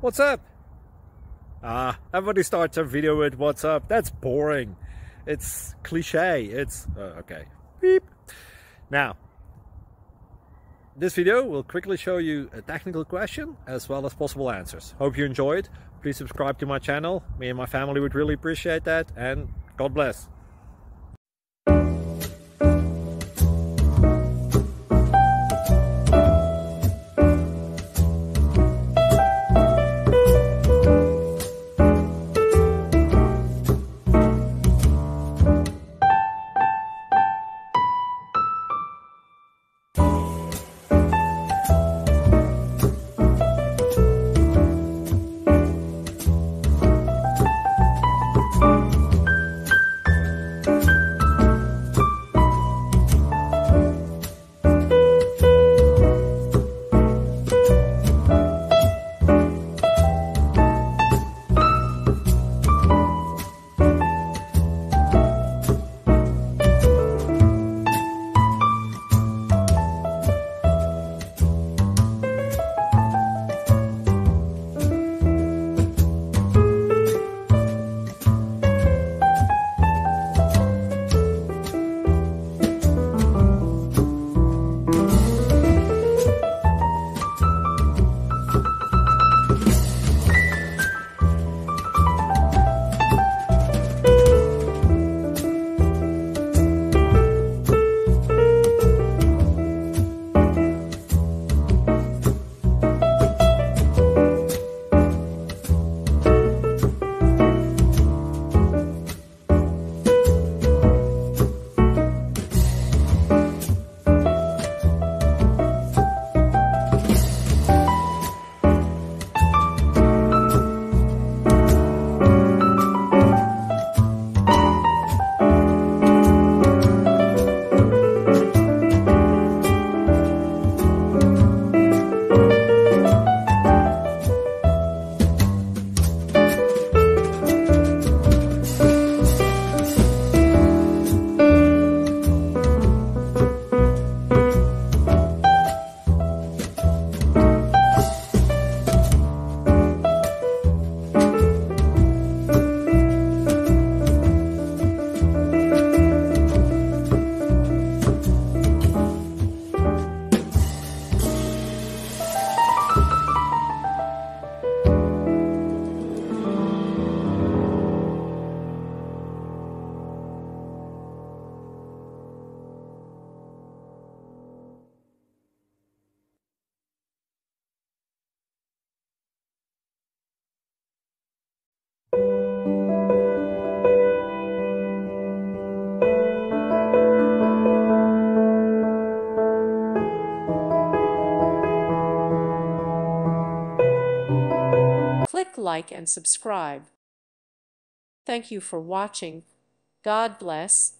What's up? Everybody starts a video with what's up. That's boring. It's cliche. It's okay. Beep. Now, this video will quickly show you a technical question as well as possible answers. Hope you enjoyed. Please subscribe to my channel. Me and my family would really appreciate that, and God bless. Click like and subscribe. Thank you for watching. God bless.